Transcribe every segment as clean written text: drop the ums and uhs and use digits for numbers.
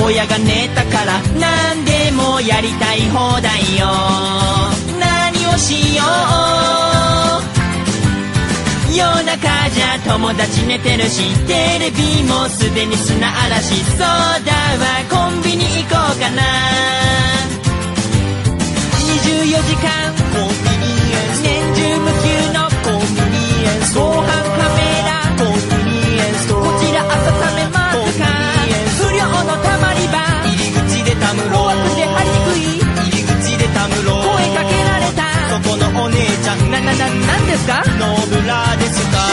親が寝たから何でもやりたい放題よ。何をしよう、夜中じゃ友達寝てるし、テレビもすでに砂嵐。そうだわ、コンビニ行こうかな。24時間コンビニエンス、年中無休のコンビニエンス、防犯カメラコンビニエンス、こちら温めますか。不良のたまり場、入り口でたむろ、怖くて入りにくい、入り口でたむろ、声かけられた、そこのお姉ちゃん、なんですか、ノーブラですか。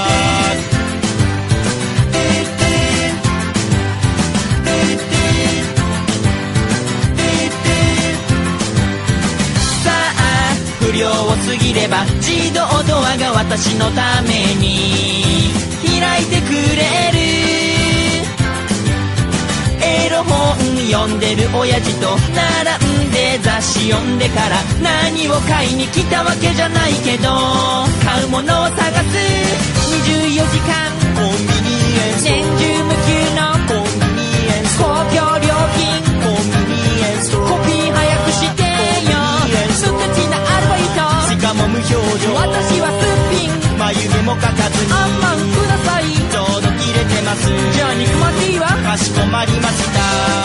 不良を過ぎれば自動ドアが私のために開いてくれる。エロ本読んでる親父と並んで雑誌読んでから、何を買いに来たわけじゃないけど買うものを探す。24時間コンビニエンス、年中無休のコンビニエンス、公共料金コンビニエンス、コピー早くしてよ、無口なアルバイト、しかも無表情、私はすっぴん、眉毛も描かずにあんまんください、ちょうど切れてます、じゃあ肉まんでいいわ、かしこまりました。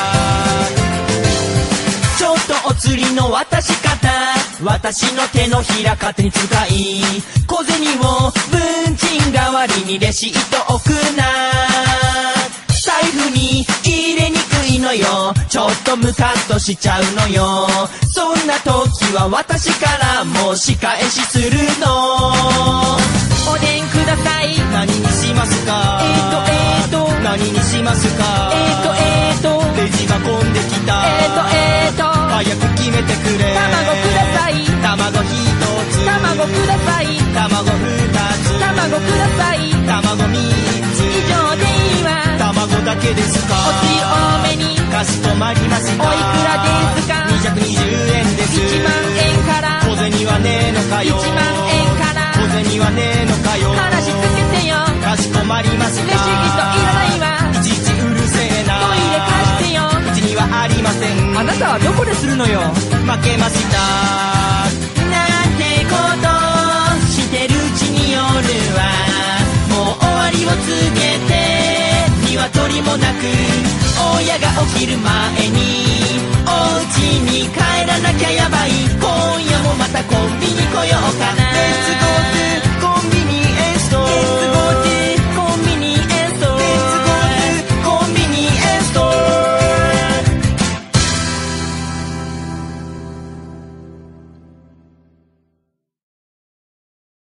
ちょっとお釣りの渡し方、私の手のひら勝手に使い、小銭を文鎮代わりにレシート置くな。財布に入れにくいのよ、ちょっとムカッとしちゃうのよ。そんな時は私からも仕返しするの。おでんください、何にしますか、何にしますか、レジが混んできた、早く決めてくれ、卵ください、卵1つ、卵ください、卵2つ、卵ください、卵3つ、以上でいいわ、卵だけですか、おつゆ多めに、かしこまりました。おいくらですか、220円です。1万円から、小銭はねえのかよ、1万円から、小銭はねえのかよ、話つけてよ、かしこまりました。レシートいらないわ、いちいちうるせえな、トイレ貸してよ、うちにはありません。あなたはどこでするのよ、負けました。なんてことしてるうちに夜はもう終わりを告げて、鶏もなく親が起きる前にお家に帰らなきゃやばい。今夜もまたコンビニ来ようかな。